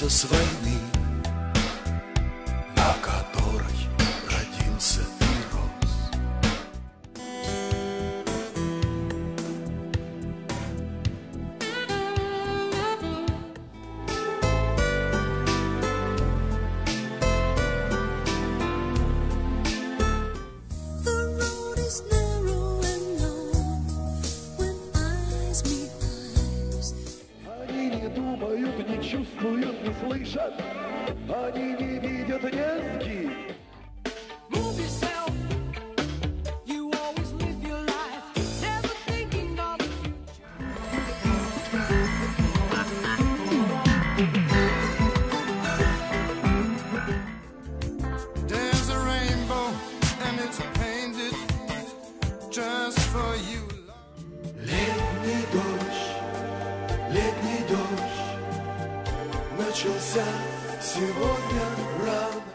вернется с войны, на которой родился и рос. Они не думают, не чувствуют, не слышат, они не видят, не с кем. There's a rainbow and it's painted just for you. Летний дождь начался сегодня рано.